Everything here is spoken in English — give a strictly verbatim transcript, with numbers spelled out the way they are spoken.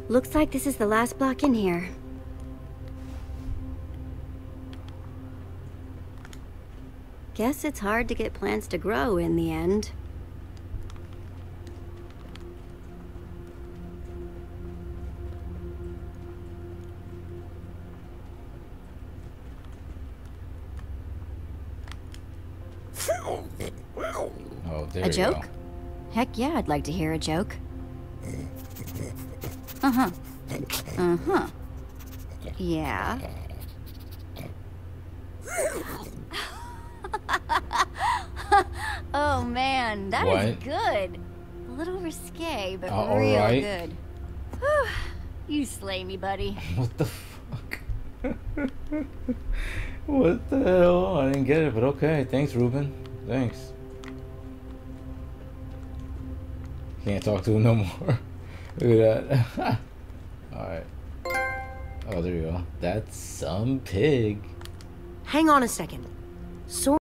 Looks like this is the last block in here. Guess it's hard to get plants to grow in the end. Oh, there A we joke? go. Heck yeah, I'd like to hear a joke. Uh-huh. Uh-huh. Yeah. Oh man, that What? is good. A little risque, but Uh, real alright. good. Whew. You slay me, buddy. What the fuck? What the hell? I didn't get it, but okay. Thanks, Ruben. Thanks. Can't talk to him no more. Look at that. Alright. Oh, there you go. That's some pig. Hang on a second. So